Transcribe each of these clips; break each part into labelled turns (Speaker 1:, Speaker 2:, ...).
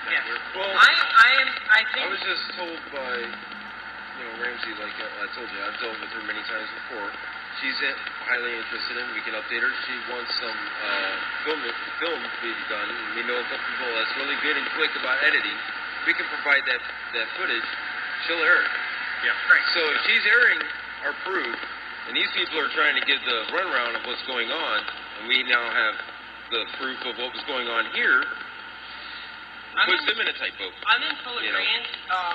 Speaker 1: Yes.
Speaker 2: Well,
Speaker 1: I think...
Speaker 2: I was just told by, Ramsey, like I told you, I've dealt with her many times before. She's highly interested in, we can update her. She wants some film to be done. And we know a couple people that's really good and quick about editing. We can provide that footage. She'll air it.
Speaker 1: Yeah, right.
Speaker 2: So if she's airing our proof, and these people are trying to get the runaround of what's going on, and we now have the proof of what was going on here, puts them in a tight boat.
Speaker 1: I'm in full agreement.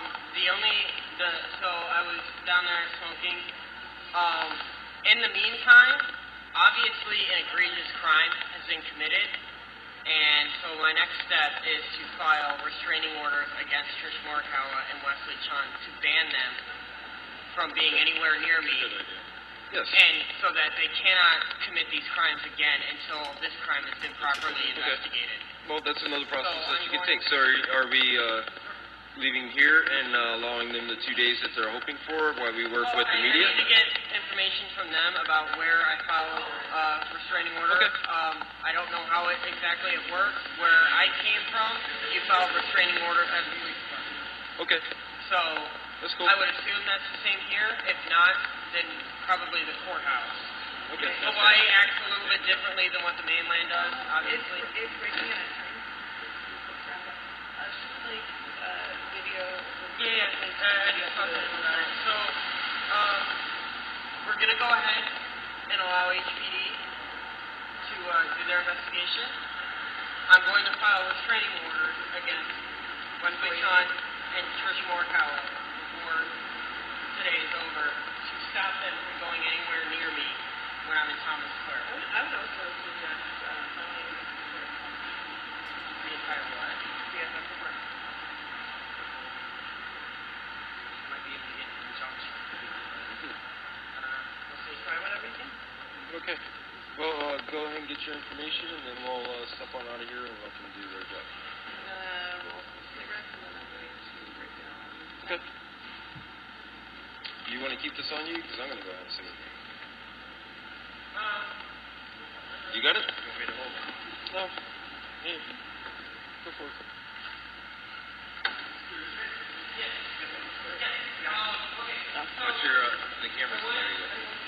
Speaker 1: So I was down there smoking. In the meantime, obviously an egregious crime has been committed, and so my next step is to file restraining orders against Trish Morikawa and Wesley Chun to ban them from being anywhere near me.
Speaker 2: Good idea. Yes.
Speaker 1: And so that they cannot commit these crimes again until this crime has been properly investigated.
Speaker 2: Well, that's another process that you can take. So are we leaving here and allowing them the 2 days that they're hoping for while we work with the media?
Speaker 1: I need to get information from them about where I filed restraining order.
Speaker 2: Okay.
Speaker 1: I don't know how exactly it works. Where I came from, you filed restraining orders as a police department.
Speaker 2: Okay.
Speaker 1: So
Speaker 2: that's cool.
Speaker 1: I would assume that's the same here. If not, then probably the courthouse.
Speaker 2: Okay.
Speaker 1: Hawaii acts a little bit differently than what the mainland does, obviously.
Speaker 3: It's breaking out of time. Video.
Speaker 1: Yeah, I just thought that. So, we're going to go ahead and allow HPD to do their investigation. I'm going to file restraining orders against Wesley Chun and Trish Morikawa before today is over to stop them from going anywhere near me when I'm in Thomas Square.
Speaker 3: I would also suggest filing
Speaker 1: the entire what?
Speaker 3: the improper.
Speaker 1: Might be able to get an injunction. I don't know. We'll see.
Speaker 3: Try whatever you can.
Speaker 2: Okay. Well, go ahead and get your information, and then we'll step on out of here and let them do their job.
Speaker 3: Roll some cigarettes, and then I'm going to break down.
Speaker 2: Okay. Do you want to keep this on you? Because I'm going to go ahead and sing it. You got it? You want me to hold it? No. Hey. Go for it. What's your, the camera's there, you go.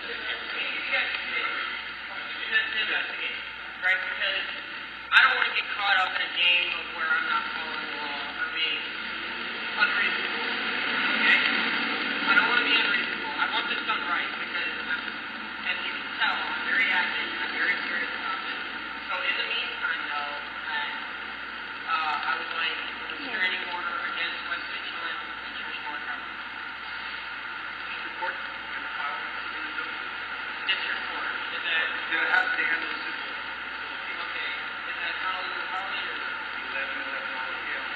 Speaker 1: Investigate, right? Because I don't want to get caught up in a game of where I'm not following the law or being unreasonable. Okay? I don't want to be unreasonable. I want this done right because, as you can tell, I'm very active and I'm very serious about this. So in the meantime, though, I would like a restraining order against Wesley Chun and Trish Morikawa.
Speaker 4: Report and file in the
Speaker 1: District Court. Is that...
Speaker 4: They'll have to handle the civil.
Speaker 1: Okay. Is that Honolulu County or...
Speaker 4: 11 p.m.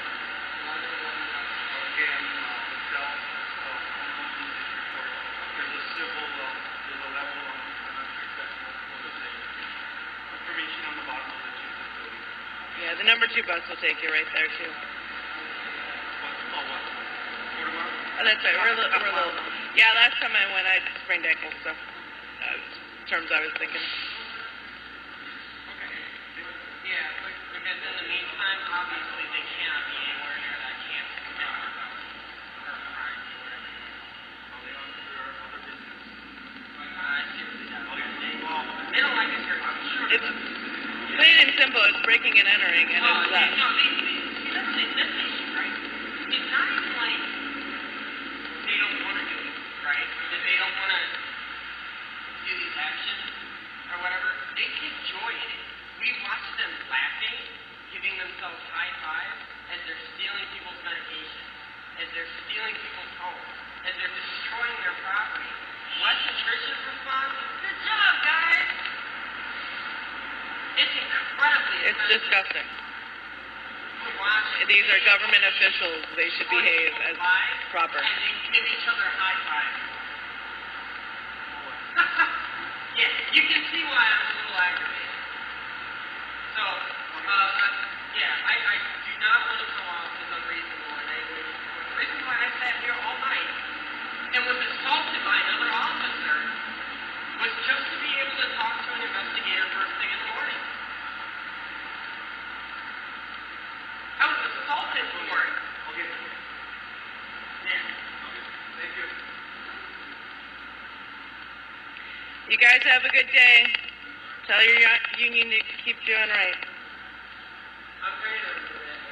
Speaker 1: 11
Speaker 4: Again, hotel, Honolulu District Court. There's a civil, there's a level, I'm not sure exactly what it is. Information on the bottom of the chief facility.
Speaker 3: Yeah, the number 2 bus will take you right there, too.
Speaker 4: What? Mortimer?
Speaker 3: Oh, that's right. We're a little... Yeah, last time I went, I sprained ankles, so... terms I was thinking.
Speaker 1: Okay. Yeah, because in the meantime, obviously they cannot be anywhere near that campus now. Or crime or whatever.
Speaker 4: Are they on their other business?
Speaker 1: Seriously, no. They don't like us here, I'm sure.
Speaker 3: It's plain and simple. It's breaking and entering, and it's that.
Speaker 1: No, see, that's the issue, right? It's not even like they don't want to do it, right? That they don't want to do these actions or whatever. They take joy in it. We watch them laughing, giving themselves high fives as they're stealing people's medication, as they're stealing people's homes, as they're destroying their property. Wes and Trish's response is, "Good job, guys." It's incredibly
Speaker 3: It's disgusting.
Speaker 1: to watch.
Speaker 3: These are government officials. They should behave as proper.
Speaker 1: And they give each other high fives. Yeah, you can see why I'm a little aggravated. So, I do not want to come off as unreasonable in any way. The reason why I sat here all night and was assaulted by another officer was just to be able to talk to an investigator first thing in the morning. I was assaulted.
Speaker 3: You guys have a good day. Tell your union to keep doing right.
Speaker 1: I'm very nervous with it.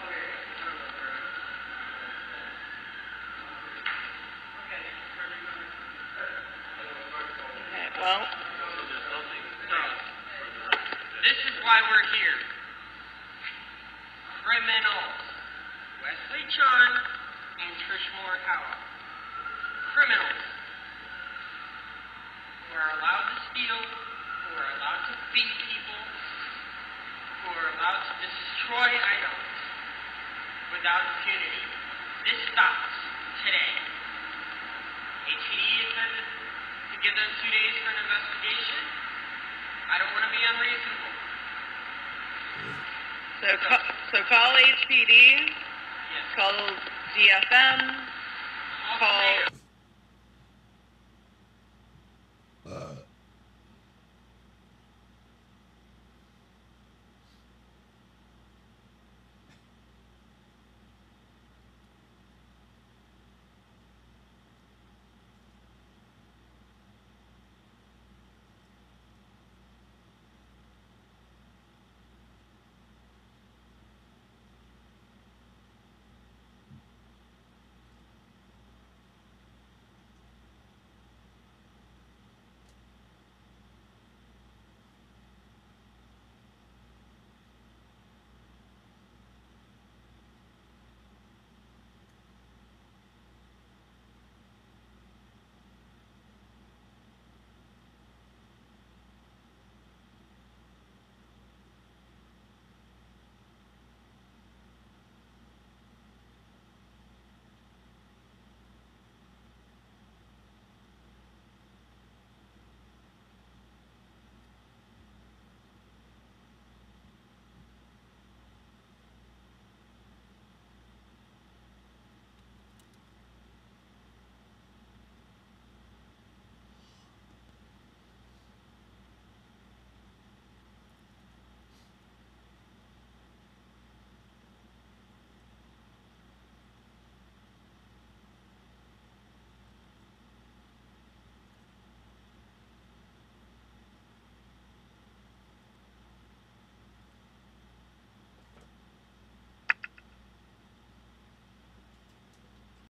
Speaker 3: Okay, well,
Speaker 1: This is why we're here. Criminals. Wesley Chun and Trish Morikawa. Criminals. Who are allowed to steal, who are allowed to beat people, who are allowed to destroy items without impunity. This stops today. HPD has said to give them 2 days for an investigation. I don't want to be unreasonable.
Speaker 3: so call HPD,
Speaker 1: Yes.
Speaker 3: call DFM,
Speaker 1: Call
Speaker 3: call...
Speaker 1: Mayor.